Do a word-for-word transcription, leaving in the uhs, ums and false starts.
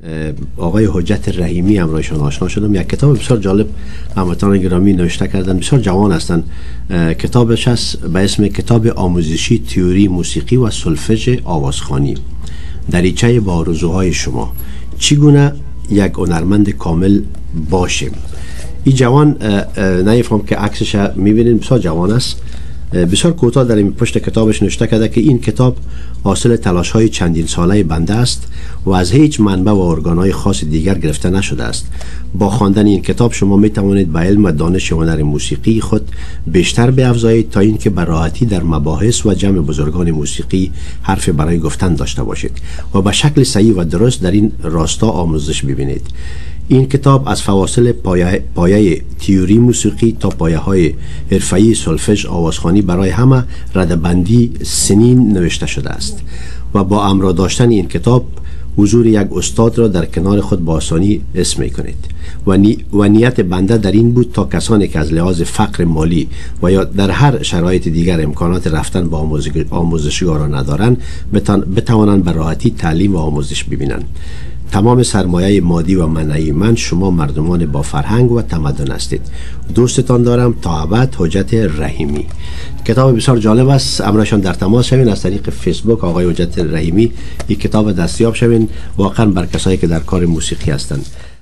آقای حجت رحیمی همراهشان آشنا شدم. یک کتاب بسیار جالب هموطنان گرامی نوشته کردن، بسیار جوان هستند. کتابش هست به اسم کتاب آموزشی تئوری موسیقی و سولفژ آوازخوانی، دریچه با آرزوهای شما، چگونه یک هنرمند کامل باشیم. این جوان نمیفهم که عکسش میبینید، بسیار جوان است. بسیار کوتاه در این پشت کتابش نوشته کرده که این کتاب حاصل تلاش های چندین ساله بنده است و از هیچ منبع و ارگان های خاص دیگر گرفته نشده است. با خواندن این کتاب شما می توانید به علم و دانش هنر موسیقی خود بیشتر بیافزایید تا اینکه به راحتی در مباحث و جمع بزرگان موسیقی حرف برای گفتن داشته باشید و به شکل صحیح و درست در این راستا آموزش ببینید. این کتاب از فواصل پایه, پایه تئوری موسیقی تا پایه های حرفه‌ای سولفژ آوازخوانی برای همه ردبندی سنین نوشته شده است و با امرا داشتن این کتاب حضور یک استاد را در کنار خود با آسانی حس می کنید و, نی و نیت بنده در این بود تا کسانی که از لحاظ فقر مالی و یا در هر شرایط دیگر امکانات رفتن با آموزشگاه را ندارند بتوانند به راحتی تعلیم و آموزش ببینند. تمام سرمایه مادی و معنوی من شما مردمان با فرهنگ و تمدن هستید. دوستتان دارم تا ابد، حجت رحیمی. کتاب بسیار جالب است. امرشان در تماس شوین از طریق فیسبوک آقای حجت رحیمی این کتاب دستیاب شوین. واقعا بر کسایی که در کار موسیقی هستند